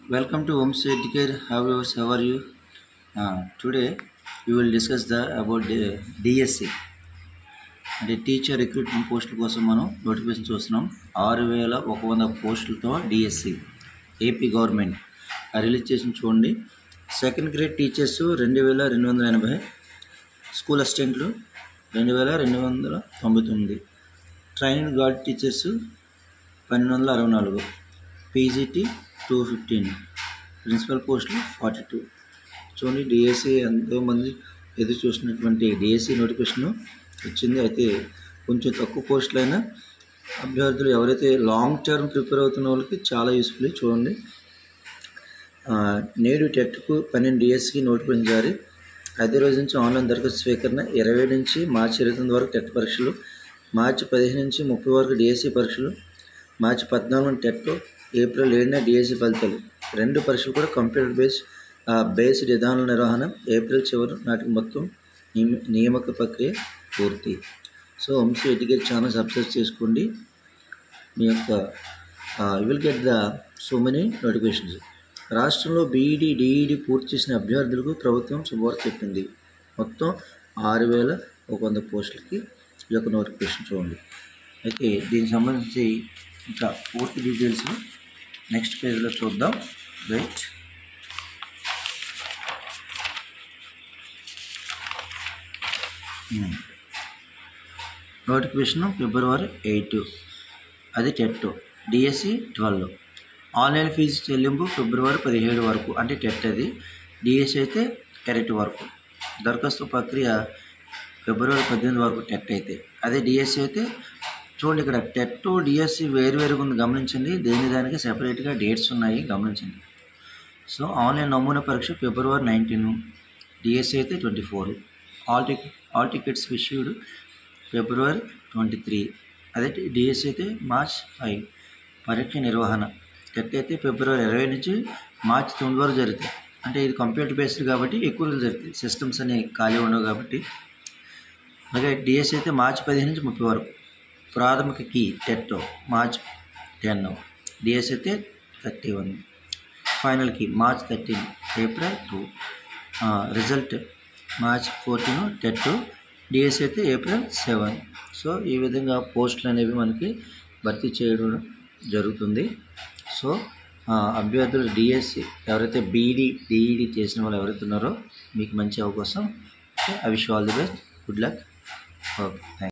Welcome to Homes Educare. How are you? Today we will discuss about the DSC అంటే teacher recruitment పోస్టుల కోసం మనం notification చూస్తున్నాం. 6,100 పోస్టులతో డిఎస్సి ఏపీ గవర్నమెంట్ రిలీజ్ చేసిన చూడండి. సెకండ్ గ్రేడ్ టీచర్స్ 2,280, స్కూల్ అసిస్టెంట్లు 2,299, training guard teachers 1,264, PGT 215, principal పోస్టులు 42. చూడండి, డిఎస్సి ఎంతోమంది ఎదురు చూసినటువంటి డిఎస్సి నోటిఫికేషన్ వచ్చింది. అయితే కొంచెం తక్కువ పోస్టులైన అభ్యర్థులు ఎవరైతే లాంగ్ టర్మ్ ప్రిపేర్ అవుతున్న వాళ్ళకి చాలా యూస్ఫుల్. చూడండి, నేడు టెట్కు 12 డిఎస్సికి నోటిఫికేషన్ జారీ. అదే రోజు నుంచి ఆన్లైన్ దరఖాస్తు స్వీకరణ. 20 నుంచి మార్చి 29 వరకు టెట్ పరీక్షలు, మార్చి 15 నుంచి 30 వరకు డిఎస్సి పరీక్షలు, మార్చి 14 టెట్, ఏప్రిల్ 7న డిఎస్సి ఫలితాలు. 2 పరీక్షలు కూడా కంప్యూటర్ బేస్డ్ విధానాల నిర్వహణ. ఏప్రిల్ చివరి నాటికి మొత్తం నియామక ప్రక్రియ పూర్తి. So homes educate channel subscribe చేసుకోండి. మీ యొక్క you will get the so many notifications. రాష్ట్రంలో బీఈడి డిఈడి పూర్తి చేసిన అభ్యర్థులకు ప్రభుత్వం శుభవార్త చెప్పింది. మొత్తం 6,100 పోస్టులకి ఈ యొక్క నోటిఫికేషన్ చూడండి. అయితే దీనికి సంబంధించి ఇంకా పూర్తి డీటెయిల్స్ నెక్స్ట్ పేజ్లో చూద్దాం. రైట్, నోటిఫికేషన్ ఫిబ్రవరి 8, అది టెట్. డిఎస్సి 12. ఆన్లైన్ ఫీజు చెల్లింపు ఫిబ్రవరి 17 వరకు, అంటే టెట్ అది. డిఎస్సి అయితే క్యారెట్ వరకు. దరఖాస్తు ప్రక్రియ ఫిబ్రవరి 18 వరకు టెట్ అయితే. అదే డిఎస్సి అయితే చూడండి, ఇక్కడ టెట్ డిఎస్సి వేరువేరుగా ఉంది, గమనించండి. దానికి సెపరేట్గా డేట్స్ ఉన్నాయి, గమనించండి. సో ఆన్లైన్ నమూనా పరీక్ష ఫిబ్రవరి 19, డిఎస్సి అయితే 24. ఆల్ టికెట్స్ ఇష్యూడ్ ఫిబ్రవరి 23, అదే డిఎస్సి అయితే మార్చ్ 5. పరీక్ష నిర్వహణ టెట్ అయితే ఫిబ్రవరి 20 నుంచి మార్చి 9 వరకు జరుగుతాయి. అంటే ఇది కంప్యూటర్ బేస్డ్ కాబట్టి ఎక్కువ రోజులు జరుగుతాయి, సిస్టమ్స్ అని ఖాళీ ఉండవు కాబట్టి. అలాగే డిఎస్సి అయితే మార్చి 15 నుంచి 30 వరకు. ప్రాథమిక కీ టెట్ మార్చ్ 10, డిఎస్సి అయితే 31. Final key March 13, April 2. Result March 14 TET, DSC అయితే ఏప్రిల్ 7. సో ఈ విధంగా పోస్టులు అనేవి మనకి భర్తీ చేయడం జరుగుతుంది. సో అభ్యర్థులు డిఎస్సి ఎవరైతే బీఈడి డిఈడి చేసిన వాళ్ళు ఎవరైతే ఉన్నారో మీకు మంచి అవకాశం. I wish all the best, good luck. Okay, thank you.